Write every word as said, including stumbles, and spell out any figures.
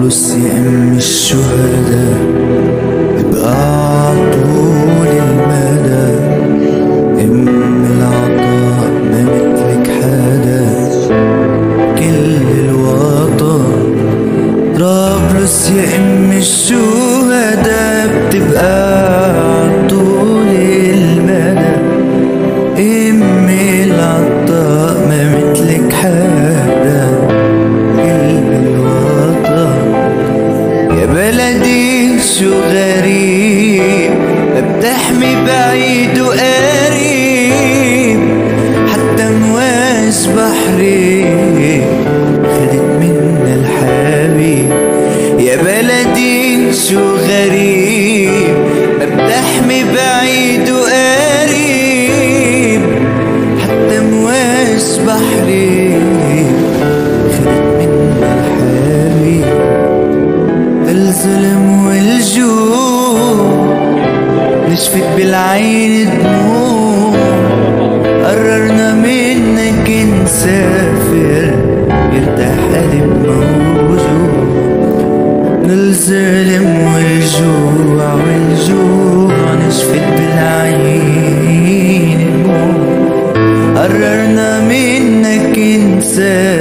طرابلس يا ام الشهداء ابقى عطول المدى، ام العطاء ما مثلك حدا كل الوطن. طرابلس يا ام الشهداء بتبقى عطول المدى، ام العطاء ما مثلك حدا كل الوطن. يا بلدي شو غريب ما بتحمي بعيد وقريب، حتى مواج بحري خدت منا الحبيب. يا بلدي شو غريب ما بتحمي بعيد وقريب، حتى مواج بحري خدت منا الحبيب. الظلم والجوع نشفت بالعين دموع، قررنا منك نسافر يرتاح قلب موجوع. الظلم والجوع والجوع نشفت بالعين دموع، قررنا منك نسافر